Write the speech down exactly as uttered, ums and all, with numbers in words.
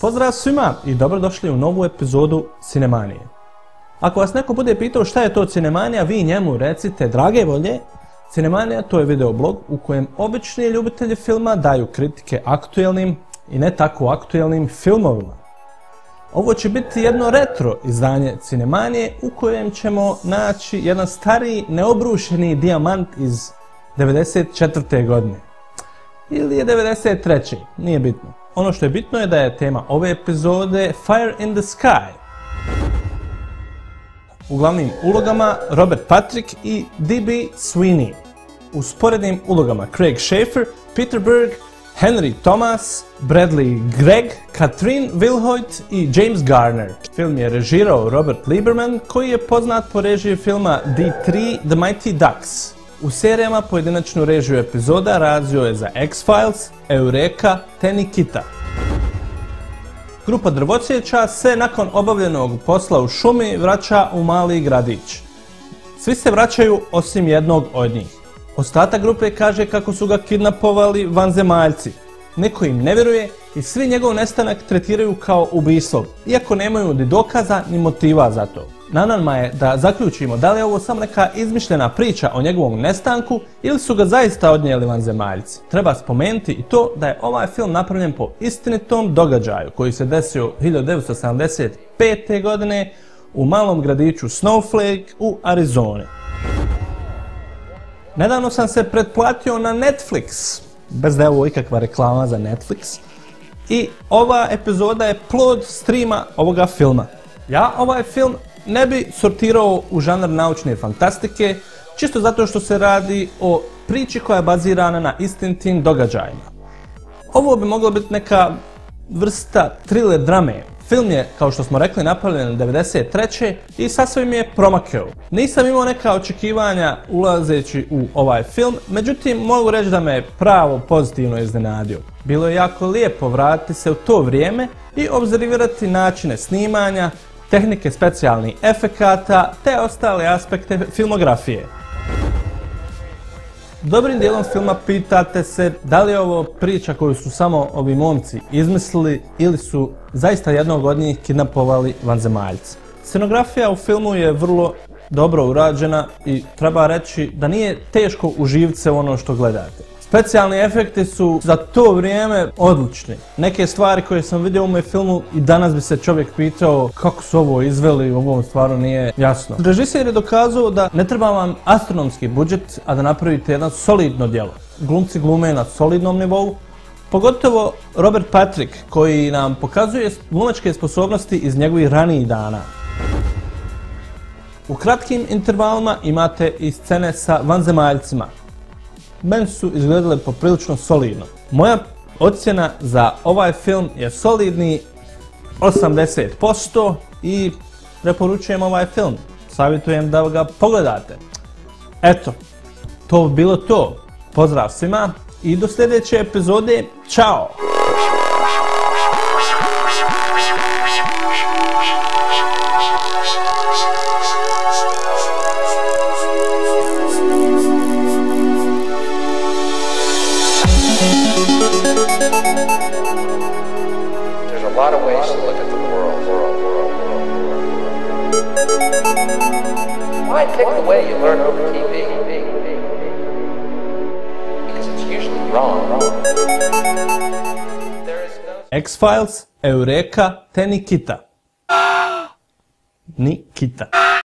Pozdrav svima i dobrodošli u novu epizodu Cinemanije. Ako vas neko bude pitao šta je to Cinemanija, vi njemu recite drage volje. Cinemanija to je videoblog u kojem obični ljubitelji filma daju kritike aktuelnim i ne tako aktuelnim filmovima. Ovo će biti jedno retro izdanje Cinemanije u kojem ćemo naći jedan stariji neobrušeni dijamant iz devedeset četvrte godine. Ili je devedeset treće, nije bitno. Ono što je bitno je da je tema ove epizode Fire in the Sky. U glavnim ulogama Robert Patrick i D B Sweeney. U sporednim ulogama Craig Sheffer, Peter Berg, Henry Thomas, Bradley Gregg, Catherine Wilhoit i James Garner. Film je režirao Robert Lieberman, koji je poznat po režiji filma D tri The Mighty Ducks. U serijama pojedinačnu režiju epizoda radio je za X-Files, Eureka te Nikita. Grupa drvosjeća se nakon obavljenog posla u šumi vraća u mali gradić. Svi se vraćaju osim jednog od njih. Ostatak grupe kaže kako su ga kidnapovali vanzemaljci. Niko im ne vjeruje i svi njegov nestanak tretiraju kao ubistvo, iako nemaju ni dokaza ni motiva za to. Na nama je da zaključimo da li je ovo samo neka izmišljena priča o njegovom nestanku ili su ga zaista odnijeli vanzemaljci. Treba spomenuti i to da je ovaj film napravljen po istinitom događaju koji se desio hiljadu devetsto sedamdeset pete. godine u malom gradiću Snowflake u Arizoni. Nedavno sam se pretplatio na Netflix, bez da je ovo ikakva reklama za Netflix, i ova epizoda je plod streama ovoga filma. Ja ovaj film ne bi sortirao u žanr naučne fantastike, čisto zato što se radi o priči koja je bazirana na istinitim događajima. Ovo bi moglo biti neka vrsta thriller drame. Film je, kao što smo rekli, napravljen devedeset treće. i sasvim je promakeo. Nisam imao neka očekivanja ulazeći u ovaj film, međutim mogu reći da me pravo pozitivno iznenadio. Bilo je jako lijepo vratiti se u to vrijeme i obzervirati načine snimanja, tehnike specijalnih efekata te ostale aspekte filmografije. Dobrim dijelom filma pitate se da li je ovo priča koju su samo ovi momci izmislili ili su zaista jednog od njih kidnapovali vanzemaljci. Scenografija u filmu je vrlo dobro urađena i treba reći da nije teško uživiti se u ono što gledate. Specijalni efekti su za to vrijeme odlični. Neke stvari koje sam vidio u ovom filmu i danas bi se čovjek pitao kako su ovo izveli, ovo stvarno nije jasno. Režiser je dokazao da ne treba vam astronomski budžet, a da napravite jedno solidno djelo. Glumci glume na solidnom nivou, pogotovo Robert Patrick koji nam pokazuje glumačke sposobnosti iz njegovih ranijih dana. U kratkim intervalima imate i scene sa vanzemaljcima. Meni su izgledale poprilično solidno. Moja ocjena za ovaj film je solidni osamdeset posto i preporučujem ovaj film. Savjetujem da ga pogledate. Eto, to bi bilo to. Pozdrav svima i do sljedeće epizode. Ćao! There's a lot of ways to look at the world. world, world, world, world. Why pick the way you learn over T V? Because it's usually wrong. There is no... X-Files, Eureka te Nikita. Nikita.